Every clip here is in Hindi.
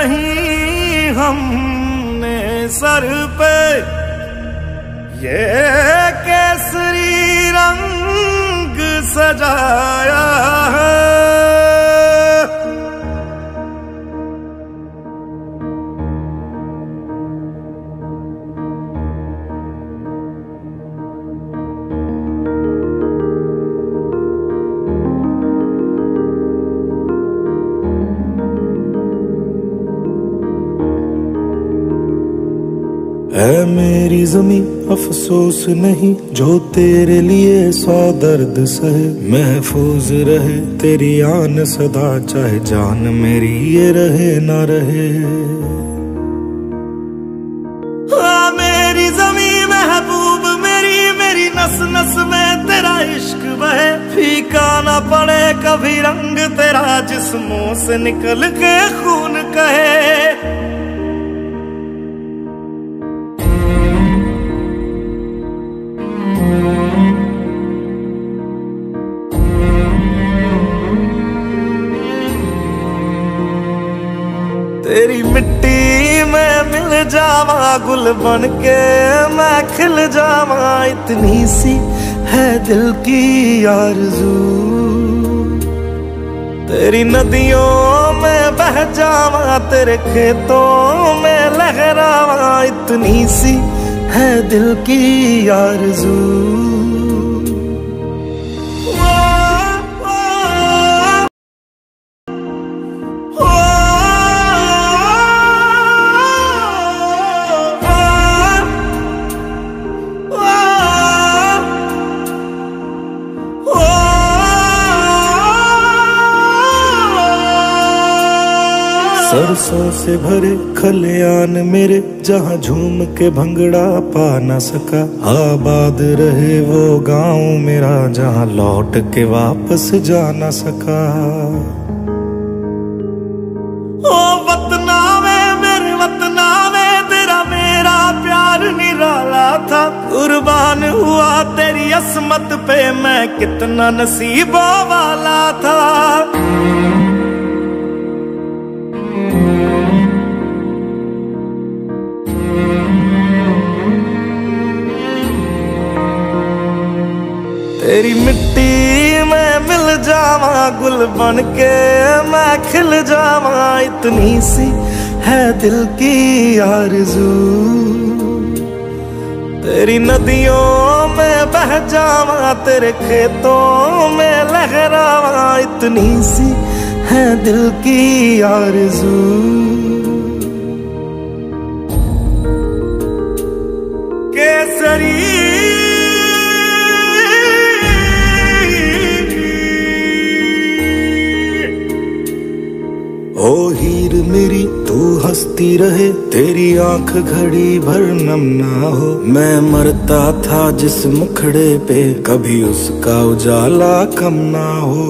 नहीं हमने सर पे ये केसरी रंग सजाया है। है मेरी ज़मीं अफसोस नहीं जो तेरे लिए 100 दर्द सहे। महफूज रहे तेरी आन सदा चाहे जान मेरी ये रहे ना रहे। हाँ मेरी ज़मीं महबूब मेरी, मेरी नस नस में तेरा इश्क बहे। फीका ना पड़े कभी रंग तेरा जिस्मों से निकल के खून कहे। तेरी मिट्टी में मिल जावा गुल बन के मैं खिल जावा। इतनी सी है दिल की आरज़ू। तेरी नदियों में बह जावा तेरे खेतों में लहरावा। इतनी सी है दिल की आरज़ू। सरसों से भरे खलियान मेरे जहाँ झूम के भंगड़ा पा न सका। आबाद रहे वो गांव मेरा जहाँ लौट के वापस जा न सका। ओ वतना में मेरे वतना में तेरा मेरा प्यार निराला था। कुर्बान हुआ तेरी असमत पे मैं कितना नसीबों वाला था। तेरी मिट्टी में मिल जावा गुल बन के मैं खिल जावा। इतनी सी है दिल की आरज़ू। तेरी नदियों में बह जावा तेरे खेतों में लहरावा। इतनी सी है दिल की आरज़ू। केसरी ओ हीर मेरी तू हंसती रहे तेरी आंख घड़ी भर नम ना हो। मैं मरता था जिस मुखड़े पे कभी उसका उजाला कम ना हो।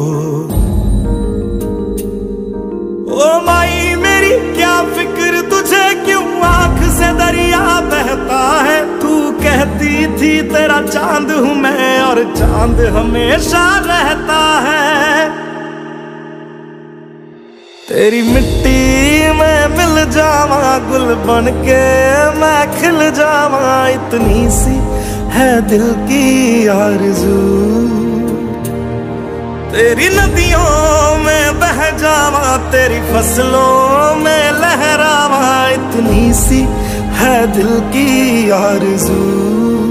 ओ माई मेरी क्या फिक्र तुझे क्यों आंख से दरिया बहता है। तू कहती थी तेरा चांद हूँ मैं और चांद हमेशा रहता है। तेरी मिट्टी में मिल जावा गुल बन के मैं खिल जावा। इतनी सी है दिल की आरज़ू। तेरी नदियों में बह जावा तेरी फसलों में लहरावा। इतनी सी है दिल की आरज़ू।